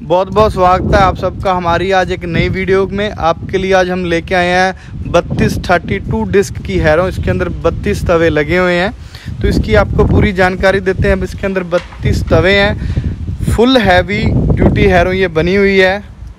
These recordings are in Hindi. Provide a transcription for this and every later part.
बहुत बहुत स्वागत है आप सबका हमारी आज एक नई वीडियो में। आपके लिए आज हम लेके आए हैं 32 डिस्क की हैरो। इसके अंदर 32 तवे लगे हुए हैं, तो इसकी आपको पूरी जानकारी देते हैं। अब इसके अंदर 32 तवे हैं, फुल हैवी ड्यूटी हैरो ये बनी हुई है।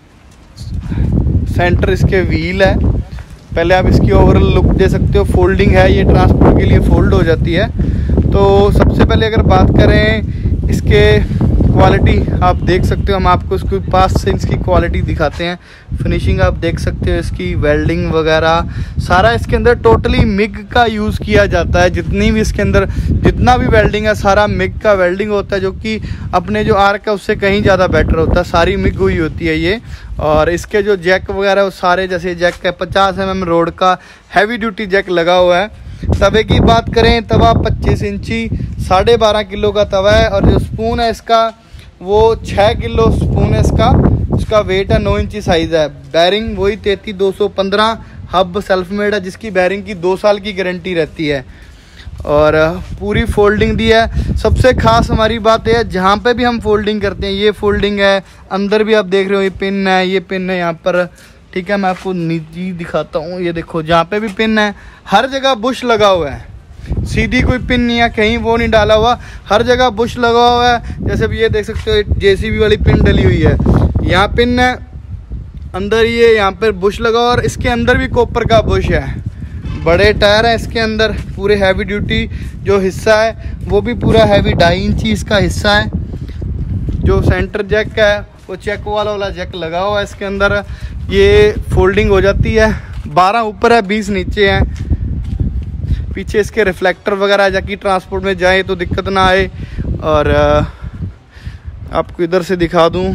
सेंटर इसके व्हील है। पहले आप इसकी ओवरऑल लुक दे सकते हो। फोल्डिंग है, ये ट्रांसपोर्ट के लिए फोल्ड हो जाती है। तो सबसे पहले अगर बात करें इसके क्वालिटी, आप देख सकते हो, हम आपको इसको पास से इसकी क्वालिटी दिखाते हैं। फिनिशिंग आप देख सकते हो, इसकी वेल्डिंग वगैरह सारा इसके अंदर टोटली मिग का यूज़ किया जाता है। जितनी भी इसके अंदर जितना भी वेल्डिंग है सारा मिग का वेल्डिंग होता है, जो कि अपने जो आर्क है उससे कहीं ज़्यादा बेटर होता है। सारी मिग हुई होती है ये। और इसके जो जैक वगैरह वो सारे, जैसे जैक है 50 mm रोड का हैवी ड्यूटी जैक लगा हुआ है। तवे की बात करें, तवा 25 इंची 12.5 किलो का तवा है। और जो स्पून है इसका वो 6 किलो स्पून है इसका वेट है, 9 इंची साइज़ है। बैरिंग वही 33215 हब सेल्फ मेड है, जिसकी बैरिंग की 2 साल की गारंटी रहती है। और पूरी फोल्डिंग दी है। सबसे खास हमारी बात है, जहाँ पे भी हम फोल्डिंग करते हैं ये फोल्डिंग है। अंदर भी आप देख रहे हो ये पिन है, ये पिन है यहाँ पर। ठीक है, मैं आपको नीचे दिखाता हूँ। ये देखो, जहाँ पे भी पिन है हर जगह बुश लगा हुआ है। सीधी कोई पिन नहीं है, कहीं वो नहीं डाला हुआ, हर जगह बुश लगा हुआ है। जैसे भी ये देख सकते हो, जेसीबी वाली पिन डली हुई है। यहाँ पिन है अंदर, ये यहाँ पर बुश लगा हुआ। और इसके अंदर भी कॉपर का बुश है। बड़े टायर है इसके अंदर। पूरे हैवी ड्यूटी जो हिस्सा है वो भी पूरा हैवी 2.5 इंची इसका हिस्सा है। जो सेंटर जैक है वो चेक वाला जैक लगा हुआ है इसके अंदर। ये फोल्डिंग हो जाती है। 12 ऊपर है, 20 नीचे है। पीछे इसके रिफ्लेक्टर वगैरह जाकि ट्रांसपोर्ट में जाए तो दिक्कत ना आए। और आपको इधर से दिखा दूं,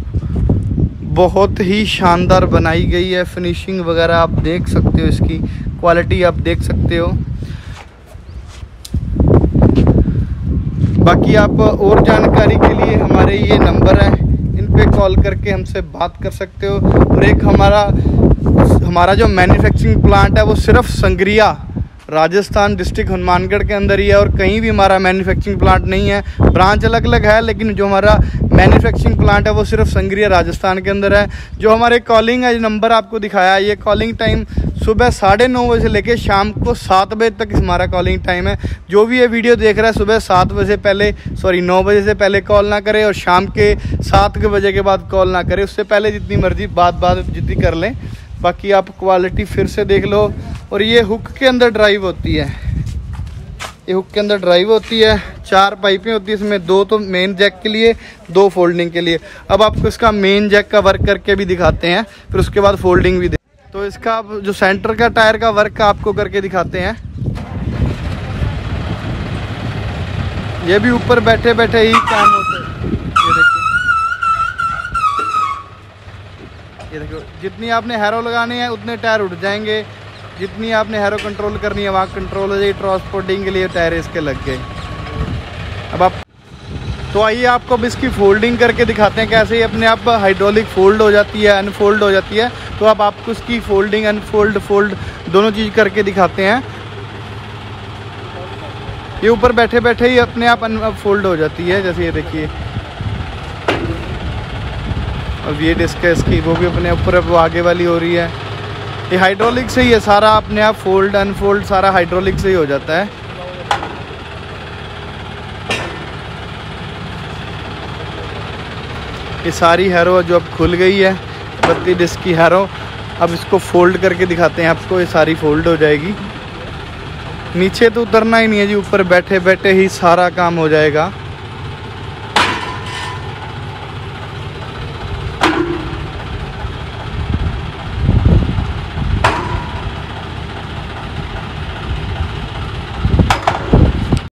बहुत ही शानदार बनाई गई है। फिनिशिंग वगैरह आप देख सकते हो, इसकी क्वालिटी आप देख सकते हो। बाकी आप और जानकारी के लिए हमारे ये नंबर है, इन पे कॉल करके हमसे बात कर सकते हो। और एक हमारा जो मैन्युफैक्चरिंग प्लांट है वो सिर्फ संग्रिया राजस्थान डिस्ट्रिक्ट हनुमानगढ़ के अंदर ही है। और कहीं भी हमारा मैन्युफैक्चरिंग प्लांट नहीं है, ब्रांच अलग अलग है, लेकिन जो हमारा मैन्युफैक्चरिंग प्लांट है वो सिर्फ संग्रिया राजस्थान के अंदर है। जो हमारे कॉलिंग है, जो नंबर आपको दिखाया है, ये कॉलिंग टाइम सुबह 9:30 बजे से लेकर शाम को 7 बजे तक हमारा कॉलिंग टाइम है। जो भी ये वीडियो देख रहा है सुबह 7 बजे से पहले 9 बजे से पहले कॉल ना करे, और शाम के 7 बजे के बाद कॉल ना करे। उससे पहले जितनी मर्जी बात जितनी कर लें। बाकी आप क्वालिटी फिर से देख लो। और ये हुक के अंदर ड्राइव होती है, ये हुक के अंदर ड्राइव होती है। 4 पाइपें होती है इसमें, 2 तो मेन जैक के लिए, 2 फोल्डिंग के लिए। अब आपको इसका मेन जैक का वर्क करके भी दिखाते हैं, फिर उसके बाद फोल्डिंग भी तो इसका जो सेंटर का टायर का वर्क आपको करके दिखाते हैं। ये भी ऊपर बैठे बैठे ही काम होता है। ये देखो, जितनी आपने हैरो लगानी है उतने टायर उठ जाएंगे। जितनी आपने हैरो कंट्रोल करनी है वहाँ कंट्रोल हो जाएगी। ट्रांसपोर्टिंग के लिए टायर इसके लग गए। अब आप तो आइए आपको अब इसकी फोल्डिंग करके दिखाते हैं कैसे ही अपने आप हाइड्रोलिक फोल्ड हो जाती है, अनफोल्ड हो जाती है। तो अब आपको इसकी फोल्डिंग फोल्ड दोनों चीज़ करके दिखाते हैं। ये ऊपर बैठे बैठे ही अपने आप अनफोल्ड हो जाती है, जैसे ये देखिए। अब ये डिस्क है इसकी, वो भी अपने ऊपर अब आगे वाली हो रही है। ये हाइड्रोलिक से ही है सारा, अपने आप फोल्ड अनफोल्ड सारा हाइड्रोलिक से ही हो जाता है। ये सारी हैरो जो अब खुल गई है, 32 डिस्क की हैरो। अब इसको फोल्ड करके दिखाते हैं आपको। ये सारी फोल्ड हो जाएगी। नीचे तो उतरना ही नहीं है जी, ऊपर बैठे बैठे ही सारा काम हो जाएगा।